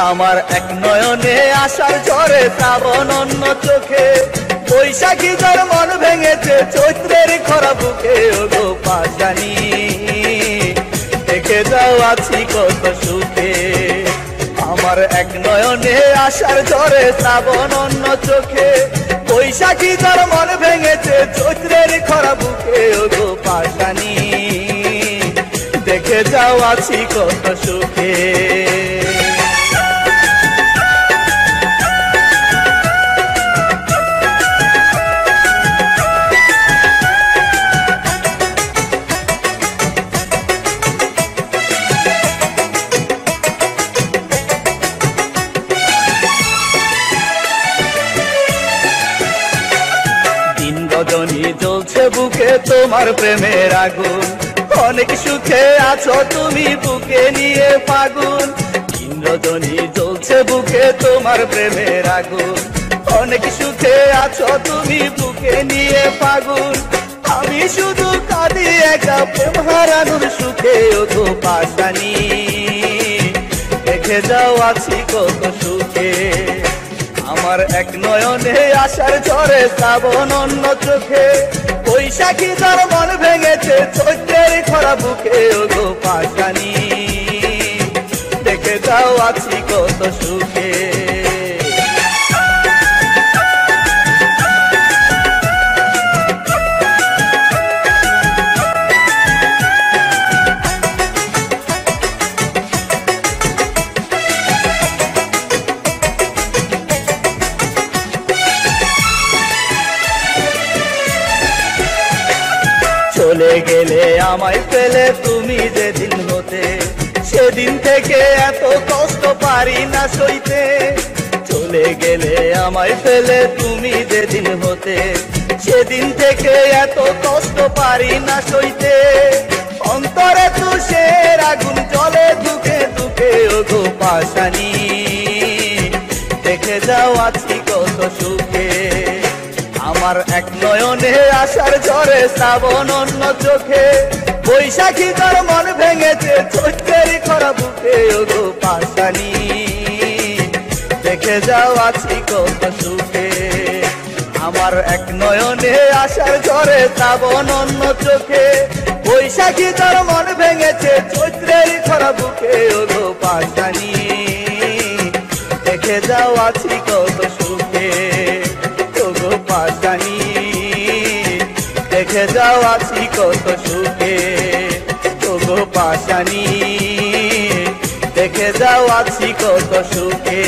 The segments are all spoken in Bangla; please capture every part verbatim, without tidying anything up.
আমার এক নয়নে আশার ঝরে শ্রাবণ অন্য চোখে, বৈশাখী ঝড় মন ভেঙেছে চৈত্রের খরা বুকে। ও গো পাশানি দেখে যাও আছি কত সুখে, আমার এক নয়নে আশার ঝরে শ্রাবণ অন্য চোখে, বৈশাখী ঝড় মন ভেঙেছে চৈত্রের খরা বুকে। ও গো পাশানি দেখে যাও আছি কত সুখে। রজনী জ্বলছে বুকে তোমার প্রেমের আগুন, অনেক সুখে আছো তুমি বুকে নিয়ে ফাগুন। দিন রজনী জ্বলছে বুকে তোমার প্রেমের আগুন, অনেক সুখে আছো তুমি বুকে নিয়ে ফাগুন। আমি শুধু কাঁদি একা প্রেম হারানোর সুখে। ও গো পাশানি দেখে যাও আছি কত সুখে, আমার এক নয়নে আশার ঝরে শ্রাবণ অন্য চোখে, বৈশাখী ঝড় মন ভেঙেছে চৈত্রের খরা বুকে। ও গো পাশানি দেখে যাও আছি কত সুখে। চলে গেলে আমায় ফেলে তুমি যেদিন হতে, সেদিন থেকে এত কষ্ট পারি না সইতে। চলে গেলে আমায় ফেলে তুমি যেদিন হতে, সেদিন থেকে এত কষ্ট পারি না সইতে। অন্তরে তুষের আগুন জ্বলে দুঃখে দুঃখে। ও গো পাশানি দেখে যাও আছি কত সুখে, আমার এক নয়নে আশার ঝরে শ্রাবণ অন্য চোখে, বৈশাখী ঝড় মন ভেঙেছে চৈত্রের খরা বুকে। ও গো পাশানি দেখে যাও আছি কত সুখে, আমার এক নয়নে আশার ঝরে শ্রাবণ অন্য চোখে, বৈশাখী ঝড় মন ভেঙেছে চৈত্রের খরা বুকে। ও গো পাশানি দেখে যাও আছি কত সুখে, ও গো পাশানি দেখে যাও আছি কত সুখে। ও গো পাশানি দেখে যাও আছি কত সুখে।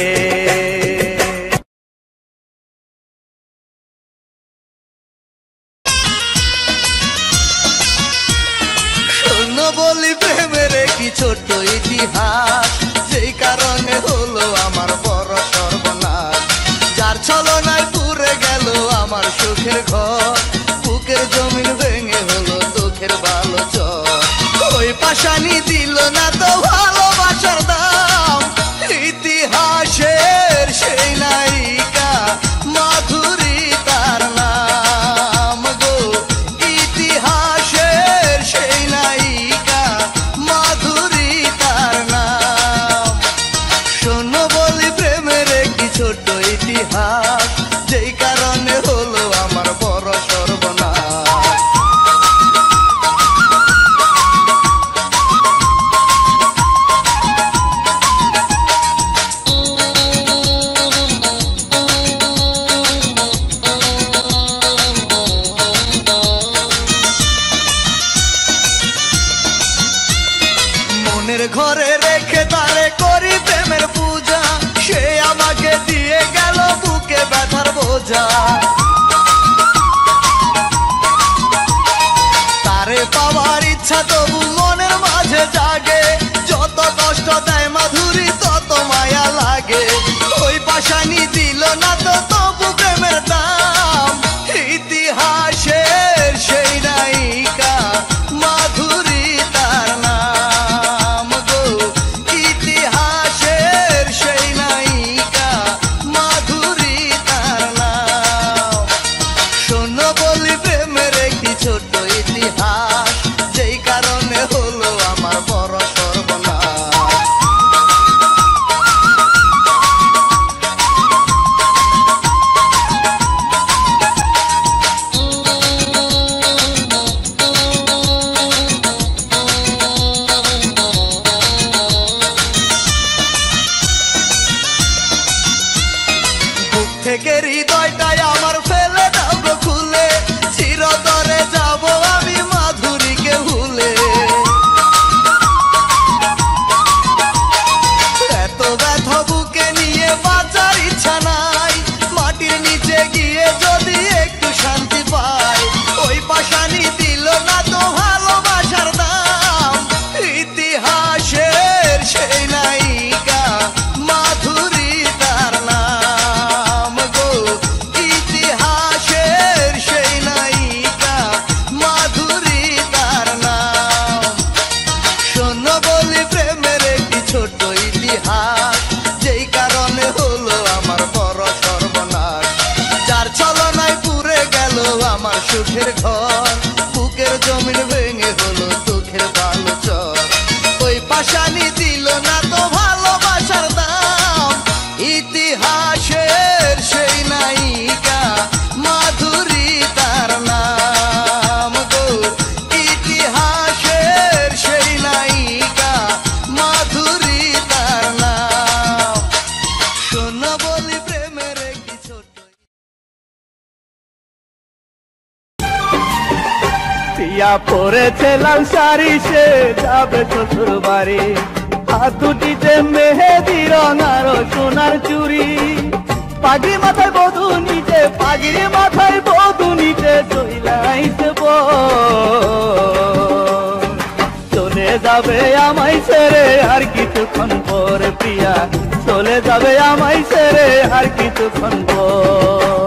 শোনো বলি প্রেমের কি ছোট্ট ইতিহাস, সেই কারণে হলো আমার বড় সর্বনাশ। যার ছলনায় পুড়ে গেল আমার সুখের ঘর, বুকের জমিন ভেঙে হলো দুঃখের ভালো চর। ওই পাশানি দিল না তো ভালোবাসার দাম, ইতিহাসের সেই নায়িকা মাধুরী তার নাম গো। ইতিহাসের সেই নায়িকা মাধুরী তার নাম। শোনো বলি প্রেমের কি ছোট্ট ইতিহাস, যেই কারণে হলো আমার বড় সর্বনাশ। মনের ঘরে রেখে তারে করি প্রেমের পূজা, সে আমাকে দিয়ে গেল বুকে ব্যথার বোঝা। তারে পাওয়ার ইচ্ছা তবু মনের মাঝে জাগে, যত কষ্ট দেয় মাধুরী তত মায়া লাগে। ওই পাশানি দিল না তো তবু প্রেমের দাম, ইতিহাসের সেই নায়িকা মাধুরী তার নাম গো। ইতিহাসের সেই নায়িকা মাধুরী তার নাম। শোনো বলি প্রেমের একটি ছোট্ট ইতিহাস, যেই কারণে হলো আমার বড় সর্বনাশ। প্রিয়া পরেছে লাল শাড়ি, সে যাবে শ্বশুর বাড়ি। হাত দুটিতে মেহেদি রং আর সোনার চুড়ি, পাগড়ি মাথায় বধূ নিচে, পাগড়ি মাথায় বধূ নিচে চইলাইছে চলে যাবে আমায় ছেড়ে আর কিছুক্ষণ পর। প্রিয়া চলে যাবে আমায় ছেড়ে আর কিছুক্ষণ পর।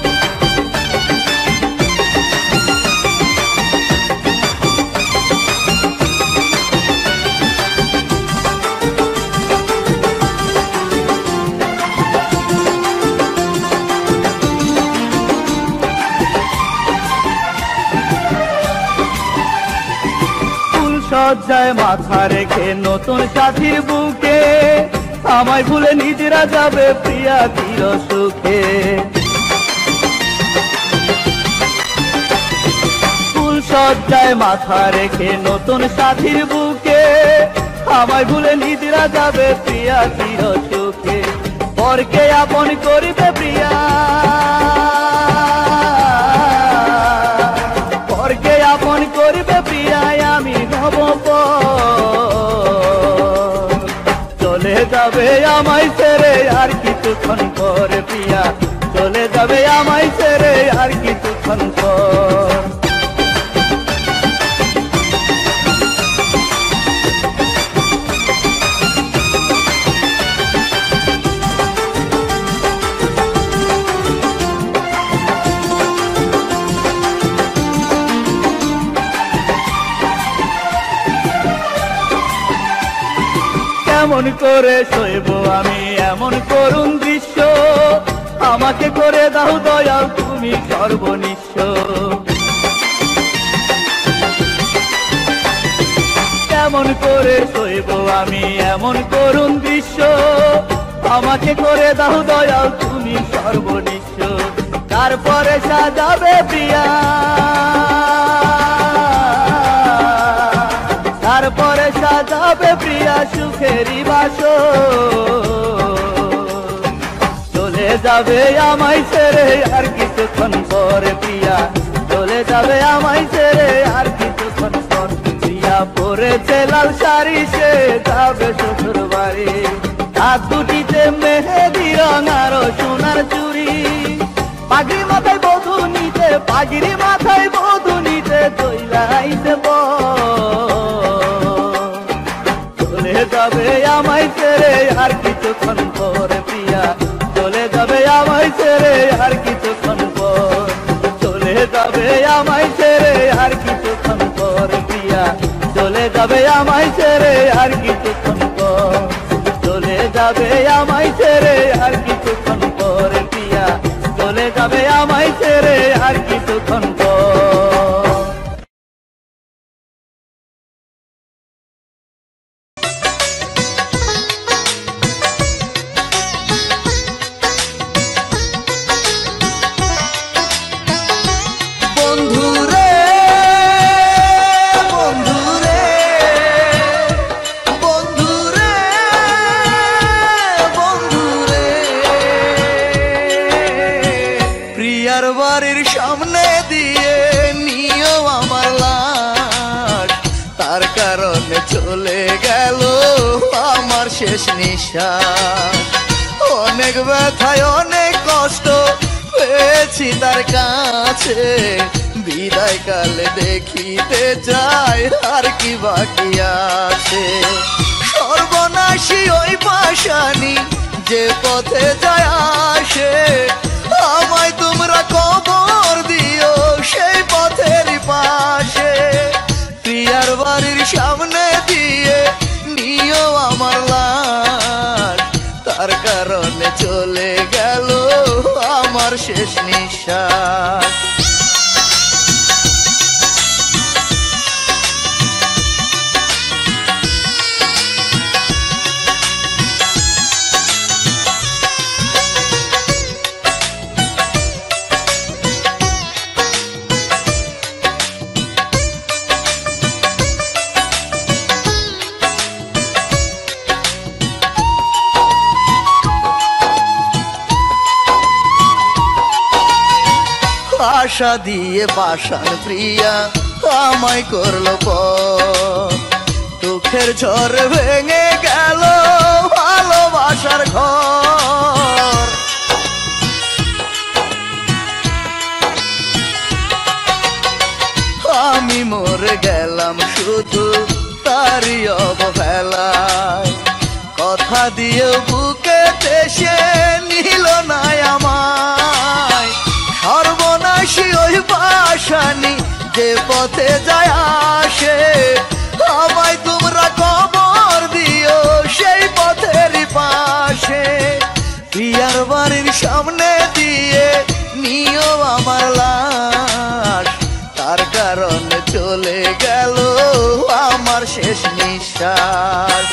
সজ্জায় মাথা রেখে নতুন সাথীর বুকে, আমায় ভুলে নিজেরা যাবে প্রিয়া চির সুখে। ফুল সজ্জায় মাথা রেখে নতুন সাথীর বুকে, আমায় ভুলে নিজেরা যাবে প্রিয়া চির সুখে। পরকে আপন করিবে প্রিয়া, পরকে আপন করিবে প্রিয়া, আমি হব চলে যাবে আমায় ছেড়ে আর কিছুক্ষণ পর। প্রিয়া চলে যাবে আমায় ছেড়ে আর কিছুক্ষণ পর। এমন করে সইব আমি এমন করুণ দৃশ্য, আমাকে করে দাও দয়াল তুমি সর্বনিশ্ব। এমন করে সইব আমি এমন করুণ দৃশ্য, আমাকে করে দাও দয়াল তুমি সর্বনিশ্ব। তারপরে সাজাবে প্রিয়া, তারপরে সাজাবে প্রিয়া সুখেরই বাসর। চলে যাবে আমায় ছেড়ে আর কিছুক্ষণ পর। প্রিয়া চলে যাবে আমায় ছেড়ে আর কিছুক্ষণ পর। প্রিয়া পরেছে লাল শাড়ি, সে যাবে শ্বশুর বাড়ি। হাত দুটিতে মেহেদি রং আর সোনার চুড়ি, পাগড়ি মাথায় বধূ নিতে, পাগড়ি মাথায় বধূ নিতে চইলাইছে চলে যাবে আমায় ছেড়ে আর কিছুক্ষণ পর। প্রিয়া চলে যাবে আমায় ছেড়ে আর কিছুক্ষণ পর। চলে যাবে আমায় ছেড়ে আর কিছুক্ষণ পর। প্রিয়া চলে যাবে আমায় ছেড়ে আর কিছুক্ষণ পর। চলে যাবে আমায় ছেড়ে আর কিছুক্ষণ পর। প্রিয়া চলে যাবে আমায় ছেড়ে আর কিছুক্ষণ পর। বাড়ির সামনে দিয়ে নিও আমার লাশ, তার কারণে চলে গেল আমার শেষ নিঃশ্বাস। অনেক ব্যথায় অনেক কষ্ট পেয়েছি তার কাছে, বিদায় কালে দেখিতে চাই আর কি বাকি আছে। সর্বনাশী ওই পাশানি যে পথে যায় আসে, আমায় তোমরা কবর দিও সেই পথের পাশে। প্রিয়ার বাড়ির সামনে দিয়ে নিও আমার লাশ, তার কারণে চলে গেল আমার শেষ নিঃশ্বাস। আশা দিয়ে বাসান প্রিয়া আমায় করলো পর। দুঃখের ঝড় ভেঙে গেল ভালোবাসার ঘর। আমি মরে গেলাম শুধু তারই অবহেলায়। কথা দিয়ে বুকে সে নিল না আমায়। সর্বনাশী ওই পাশানি যে পথে যায় আসে, আমায় তোমরা কবর দিও সেই পথেরই পাশে। প্রিয়ার বাড়ির সামনে দিয়ে নিও আমার লাশ, তার কারণে চলে গেল আমার শেষ নিঃশ্বাস।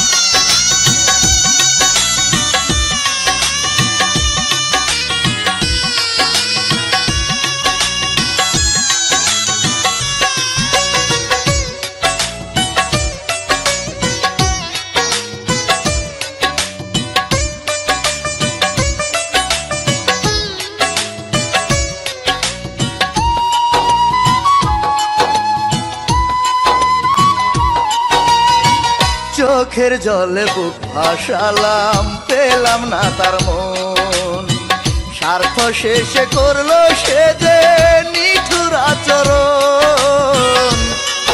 চোখের জলে বুক ভাসালাম, পেলাম না তার মন। স্বার্থ শেষে করলো সে যে নিঠুর আচরণ।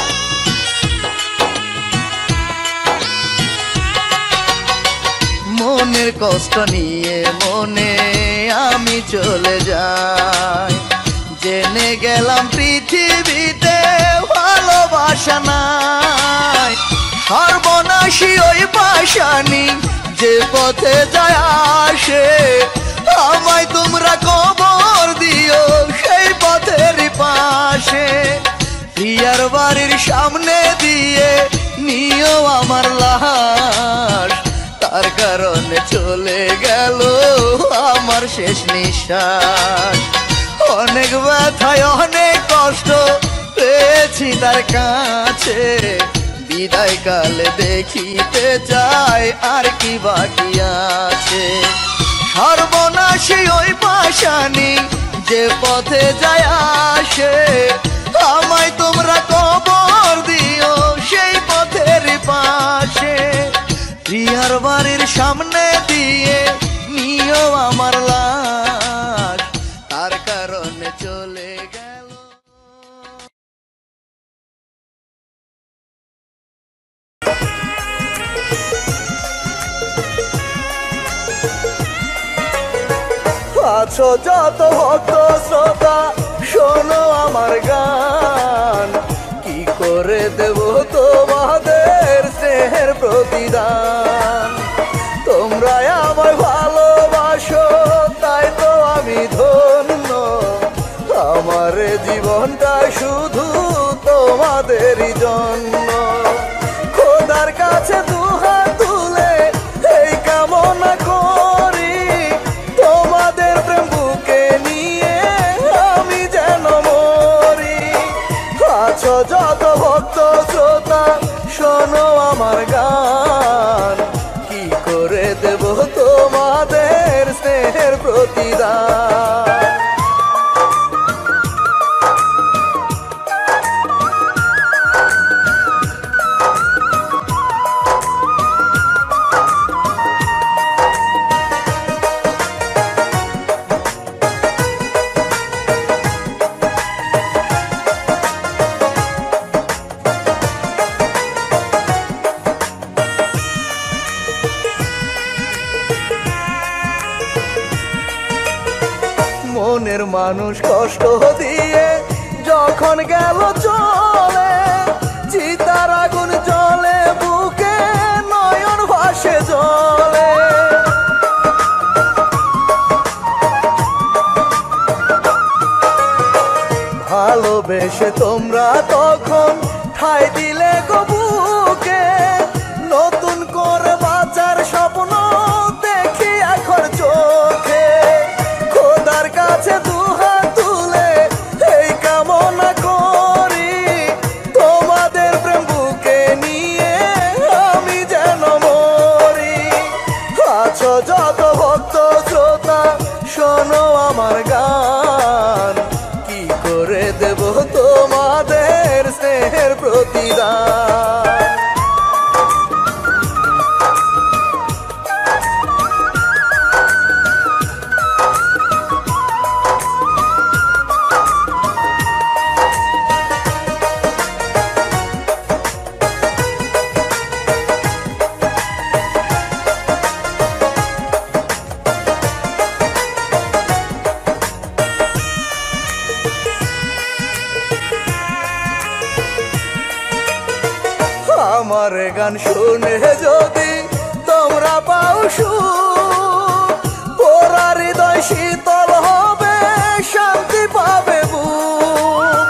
মনের কষ্ট নিয়ে মনে আমি চলে যাই। জেনে গেলাম পৃথিবীতে ভালোবাসা নাই। সর্বনাশী ওই পাশানি যে পথে যায় আসে, আমায় তোমরা কবর দিও সেই পথের পাশে। প্রিয়ার বাড়ির সামনে দিয়ে নিও আমার লাশ, তার কারণে চলে গেল আমার শেষ নিঃশ্বাস। অনেক ব্যথায় অনেক কষ্ট পেয়েছি তার কাছে, বিদায় কালে দেখিতে চাই আর কি বাকি আছে। সর্বনাশী ওই পাশানি যে পথে যায় আসে, আমায় তোমরা কবর দিও সেই পথের পাশে। প্রিয়ার বাড়ির সামনে দিয়ে নিও আমার লাশ, তার কারণে চলে গেল। আছো যত ভক্ত শ্রোতা শোনো আমার গান, কি করে দেব তোমাদের স্নেহের প্রতিদান। তোমরা আমায় ভালোবাসো তাই তো আমি ধন্য, আমার জীবনটা শুধু তোমাদেরই জন্য। খোদার কাছে দুহাত তুলে এই কামনা করি, তোমাদের প্রেম বুকে নিয়ে আমি যেন মরি। আছো যত ভক্ত শ্রোতা শোনো আমার গান, কি করে দেব তোমাদের স্নেহের প্রতিদান। মনের মানুষ কষ্ট দিয়ে যখন গেল চলে, চিতার আগুন জ্বলে বুকে নয়ন ভাসে জলে। ভালোবেসে তোমরা তখন ঠাই দিলে গো বুকে, নতুন করে বাঁচার স্বপ্ন দেখি এখন চোখে। খোদার কাছে দুহাত তুলে এই কামনা করি, তোমাদের প্রেম বুকে নিয়ে আমি যেন মরি। আছো যত ভক্ত শ্রোতা শোনো আমার গান, কি করে দেব তোমাদের প্রতিদান। আমার গান শুনে যদি তোমরা পাও সুখ, পোড়া হৃদয় শীতল হবে, শান্তি পাবে বুক।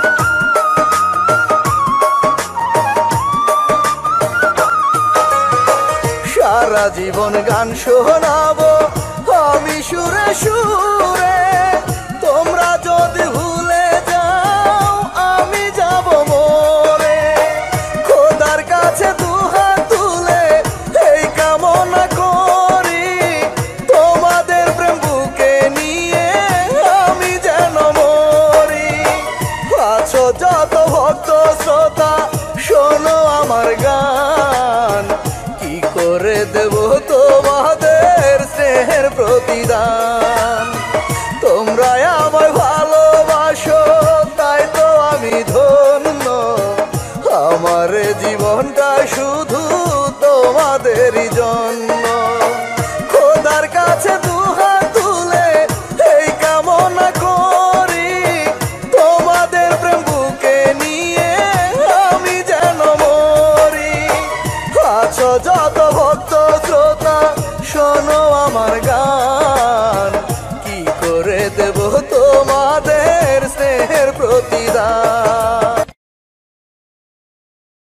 সারা জীবন গান শোনাবো আমি সুরে সুরে, তোমরা যদি ভুলে যাও আমি যাব মরে। খোদার কাছে দুহাত তুলে এই কামনা করি, তোমাদের প্রেম বুকে নিয়ে আমি যেন মরি। আছো যত ভক্ত শ্রোতা শোনো আমার গান, কি করে দেব তোমাদের স্নেহের প্রতিদান। তোমরা আমায় ভালোবাসো তাই তো আমি ধন্য, আমার জীবনটা শুধু তোমাদেরই জন্য।